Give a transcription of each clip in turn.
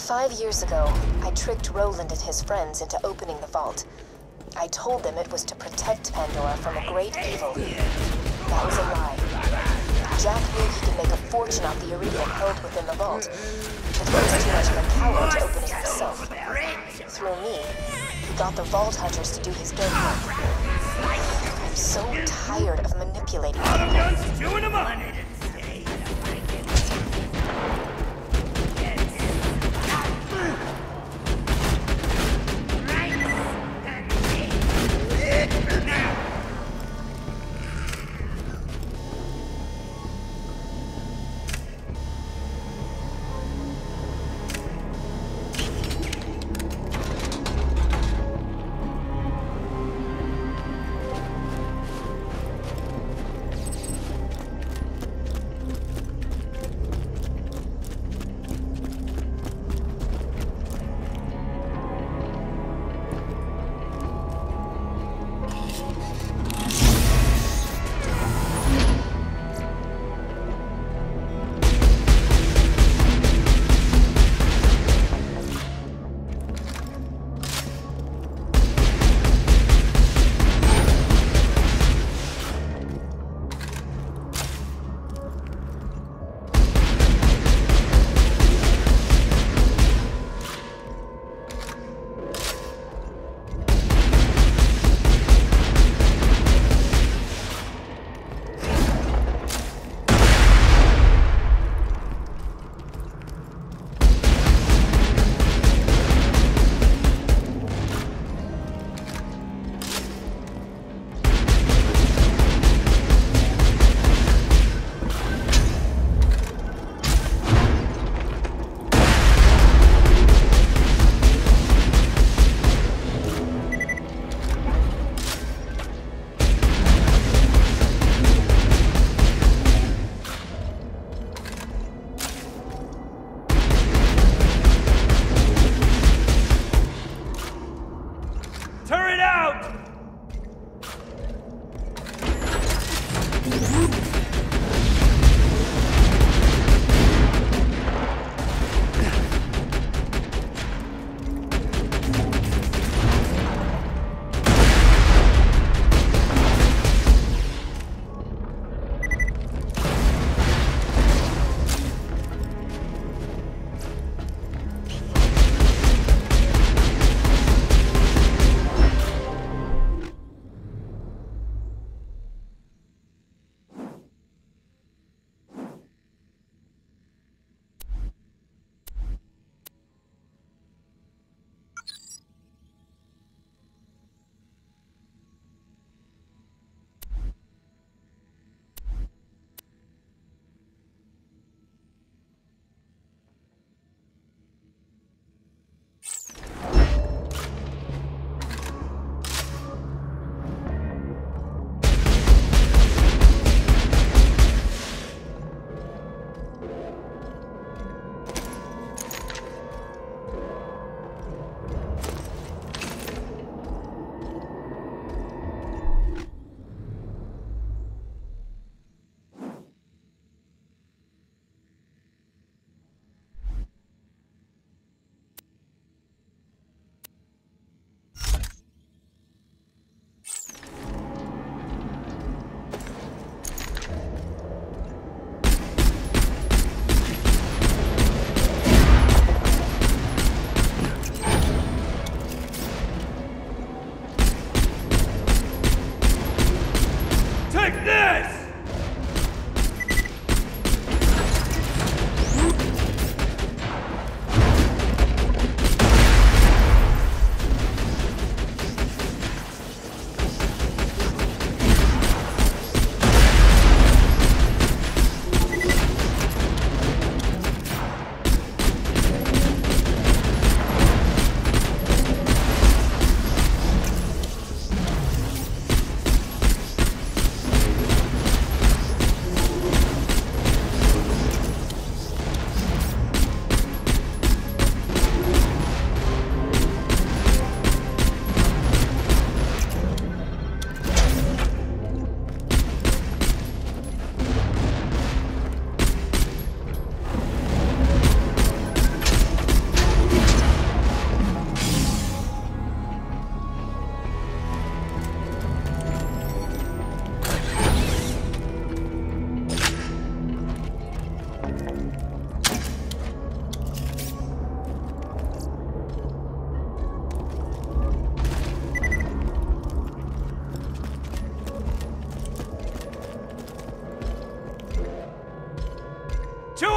5 years ago, I tricked Roland and his friends into opening the vault. I told them it was to protect Pandora from a great evil. That was a lie. Jack knew he could make a fortune off the iridium held within the vault, but he was too much of a coward to open it himself. Through me, he got the Vault Hunters to do his dirty work. I'm so tired of manipulating people. Just chewing them up!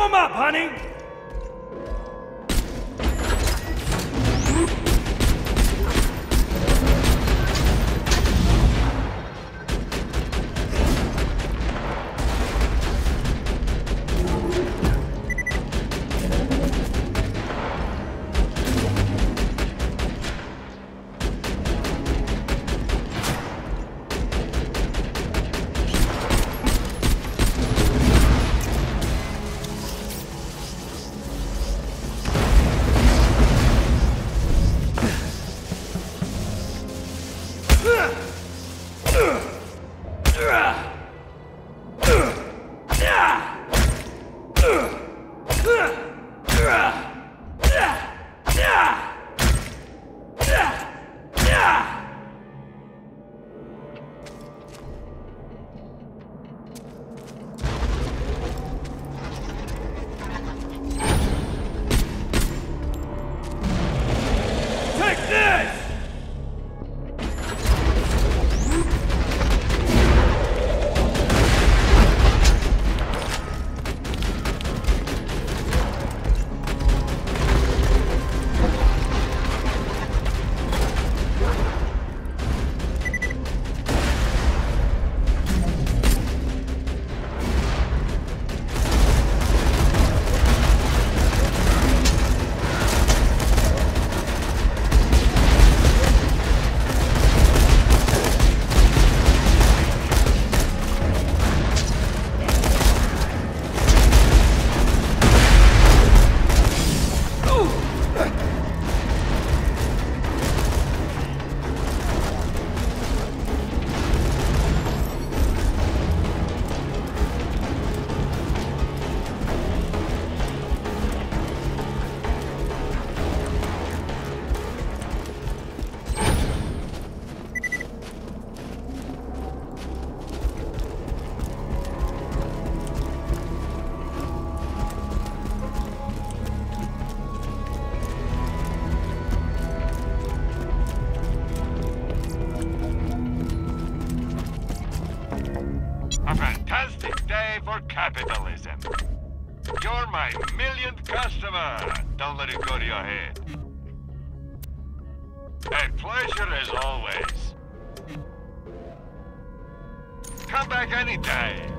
Warm up, honey! A fantastic day for capitalism. You're my millionth customer. Don't let it go to your head. A pleasure as always. Come back anytime.